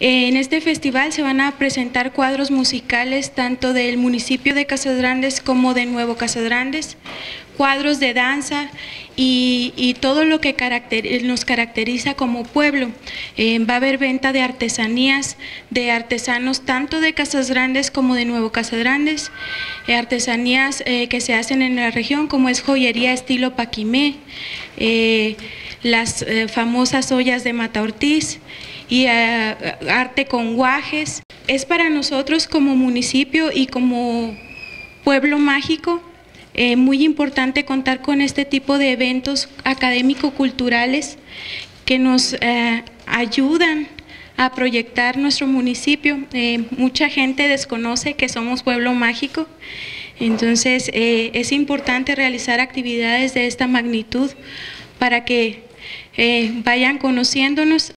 En este festival se van a presentar cuadros musicales tanto del municipio de Casas como de Nuevo Casas, cuadros de danza y todo lo que nos caracteriza como pueblo. Va a haber venta de artesanías de artesanos tanto de Casas como de Nuevo Casas, artesanías que se hacen en la región, como es joyería estilo Paquimé, las famosas ollas de Mata Ortiz y arte con guajes. Es para nosotros como municipio y como pueblo mágico muy importante contar con este tipo de eventos académico-culturales que nos ayudan a proyectar nuestro municipio. Mucha gente desconoce que somos pueblo mágico, entonces es importante realizar actividades de esta magnitud para que vayan conociéndonos.